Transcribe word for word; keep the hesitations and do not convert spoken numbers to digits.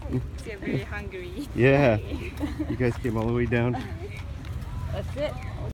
They're very hungry. Yeah. You guys came all the way down. That's it.